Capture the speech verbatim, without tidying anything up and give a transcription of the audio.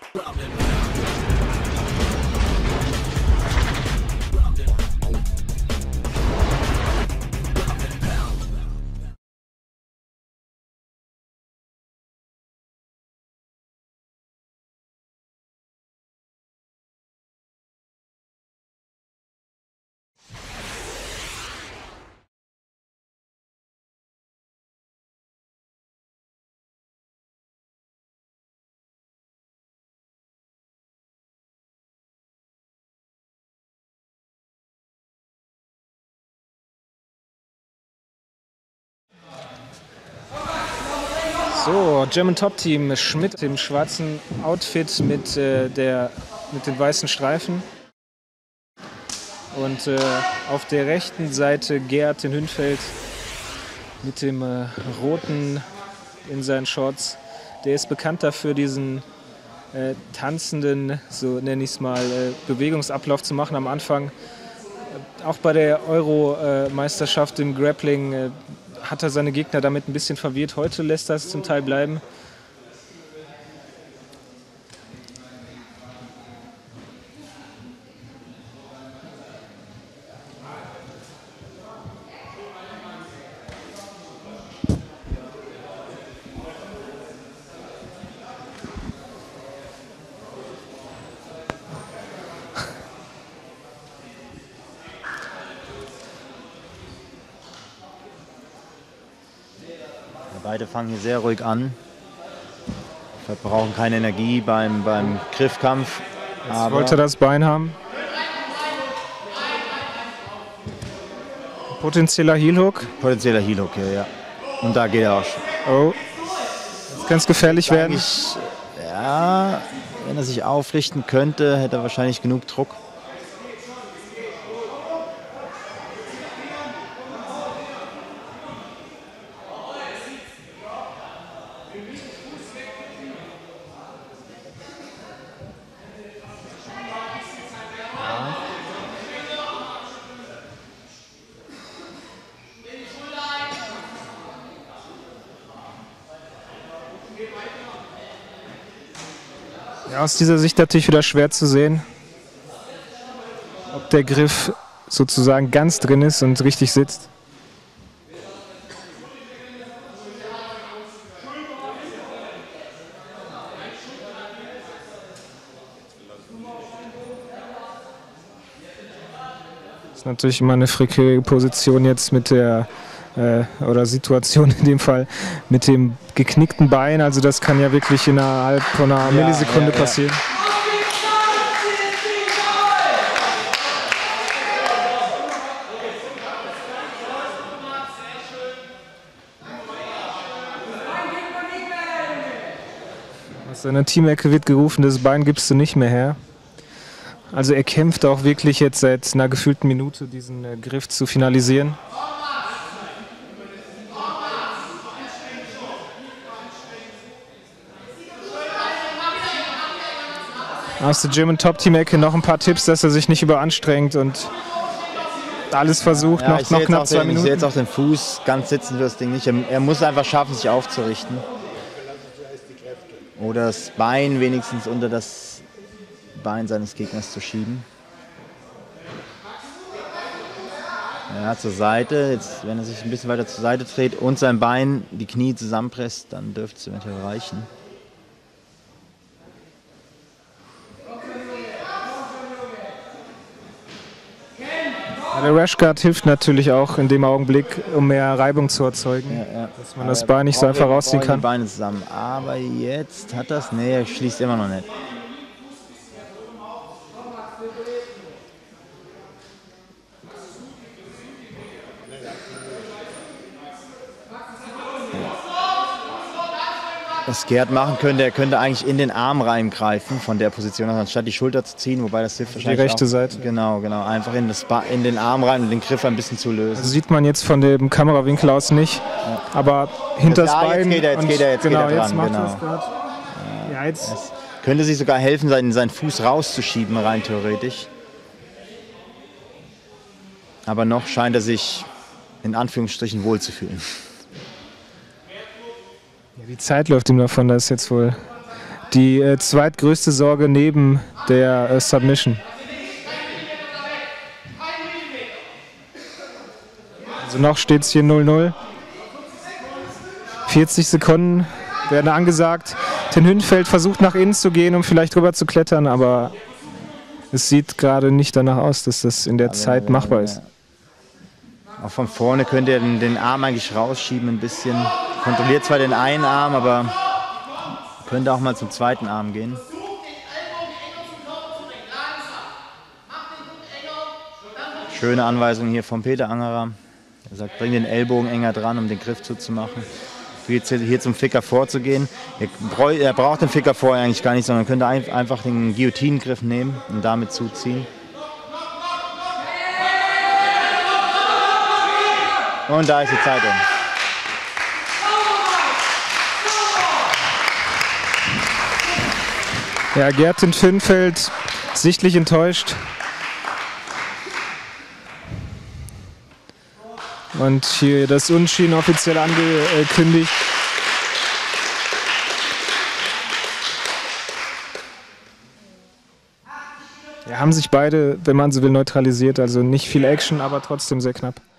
So, German Top Team, Schmidt im schwarzen Outfit mit, äh, der, mit den weißen Streifen. Und äh, auf der rechten Seite Gerd in Hünfeld mit dem äh, roten in seinen Shorts. Der ist bekannt dafür, diesen äh, tanzenden, so nenne ich es mal, äh, Bewegungsablauf zu machen am Anfang. Auch bei der Euro-Meisterschaft im Grappling äh, hat er seine Gegner damit ein bisschen verwirrt. Heute lässt er es zum Teil bleiben. Beide fangen hier sehr ruhig an, verbrauchen keine Energie beim, beim Griffkampf. Jetzt aber wollte er das Bein haben. Potenzieller Heel-Hook. Potenzieller Heel-Hook, ja, ja. Und da geht er auch schon. Oh, das kann es gefährlich werden. Ja, wenn er sich aufrichten könnte, hätte er wahrscheinlich genug Druck. Ja, aus dieser Sicht natürlich wieder schwer zu sehen, ob der Griff sozusagen ganz drin ist und richtig sitzt. Das ist natürlich immer eine fragile Position jetzt mit der äh, oder Situation in dem Fall mit dem geknickten Bein. Also das kann ja wirklich innerhalb von einer ja, Millisekunde ja, ja. passieren. Aus seiner Teamecke wird gerufen, das Bein gibst du nicht mehr her. Also er kämpft auch wirklich jetzt seit einer gefühlten Minute, diesen äh, Griff zu finalisieren. Aus der German Top Team Ecke noch ein paar Tipps, dass er sich nicht überanstrengt und alles versucht, ja, noch, noch knapp zwei den, Minuten. Ich sehe jetzt auch den Fuß, ganz sitzen für das Ding nicht. Er, er muss einfach schaffen, sich aufzurichten. Oder das Bein wenigstens unter das Bein seines Gegners zu schieben. Ja, zur Seite. Jetzt, wenn er sich ein bisschen weiter zur Seite dreht und sein Bein die Knie zusammenpresst, dann dürfte es eventuell reichen. Der Rashguard hilft natürlich auch in dem Augenblick, um mehr Reibung zu erzeugen, ja, ja. dass man Aber das Bein nicht so einfach rausziehen kann. Die Beine zusammen. Aber jetzt hat das, nee, er schließt immer noch nicht. Was Gerd machen könnte, er könnte eigentlich in den Arm reingreifen von der Position, anstatt die Schulter zu ziehen, wobei das hilft wahrscheinlich die rechte auch. Seite. Genau, genau, einfach in, das ba in den Arm rein und den Griff ein bisschen zu lösen. Also sieht man jetzt von dem Kamerawinkel aus nicht, ja. aber hinter das Bein. Jetzt geht er, jetzt geht er, jetzt genau, geht er dran. Jetzt macht genau. das grad. Ja, jetzt. Es könnte sich sogar helfen, seinen, seinen Fuß rauszuschieben, rein theoretisch. Aber noch scheint er sich in Anführungsstrichen wohlzufühlen. Die Zeit läuft ihm davon, dass jetzt wohl Die äh, zweitgrößte Sorge neben der äh, Submission. Also noch steht es hier null null. vierzig Sekunden werden angesagt. Ten Hünfeld versucht nach innen zu gehen, um vielleicht rüber zu klettern, aber es sieht gerade nicht danach aus, dass das in der ja, Zeit wenn, machbar wenn, ist. Auch von vorne könnt ihr den, den Arm eigentlich rausschieben ein bisschen. Kontrolliert zwar den einen Arm, aber könnte auch mal zum zweiten Arm gehen. Schöne Anweisung hier von Peter Angerer. Er sagt, bring den Ellbogen enger dran, um den Griff zuzumachen. Hier zum Ficker vorzugehen. Er braucht den Ficker vor eigentlich gar nicht, sondern könnte einfach den Guillotinengriff nehmen und damit zuziehen. Und da ist die Zeit um. Ja, Gerd Ten Hünfeld sichtlich enttäuscht. Und hier das Unentschieden offiziell angekündigt. Ja, haben sich beide, wenn man so will, neutralisiert. Also nicht viel Action, aber trotzdem sehr knapp.